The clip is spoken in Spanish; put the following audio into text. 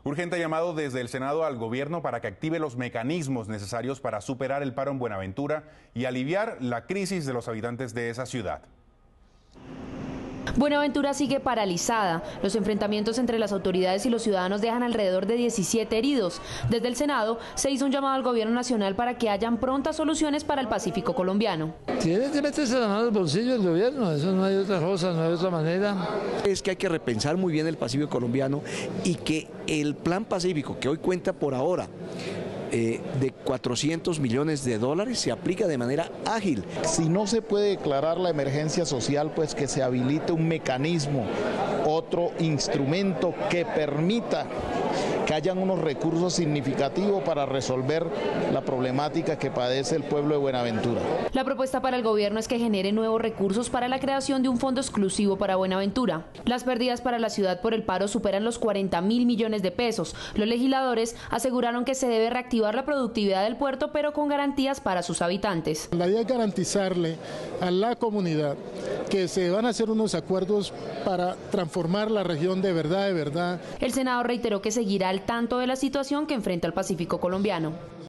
Urgente llamado desde el Senado al gobierno para que active los mecanismos necesarios para superar el paro en Buenaventura y aliviar la crisis de los habitantes de esa ciudad. Buenaventura sigue paralizada. Los enfrentamientos entre las autoridades y los ciudadanos dejan alrededor de 17 heridos. Desde el Senado se hizo un llamado al gobierno nacional para que hayan prontas soluciones para el Pacífico colombiano. Tiene que meterse la mano al bolsillo del gobierno, eso no hay otra cosa, no hay otra manera. Es que hay que repensar muy bien el Pacífico colombiano y que el Plan Pacífico, que hoy cuenta por ahora de 400 millones de dólares, se aplica de manera ágil. Si no se puede declarar la emergencia social, pues que se habilite un mecanismo, otro instrumento que permita que hayan unos recursos significativos para resolver la problemática que padece el pueblo de Buenaventura. La propuesta para el gobierno es que genere nuevos recursos para la creación de un fondo exclusivo para Buenaventura. Las pérdidas para la ciudad por el paro superan los 40.000 millones de pesos. Los legisladores aseguraron que se debe reactivar la productividad del puerto, pero con garantías para sus habitantes. La idea es garantizarle a la comunidad que se van a hacer unos acuerdos para transformar la región de verdad, de verdad. El Senado reiteró que seguirá al tanto de la situación que enfrenta el Pacífico colombiano.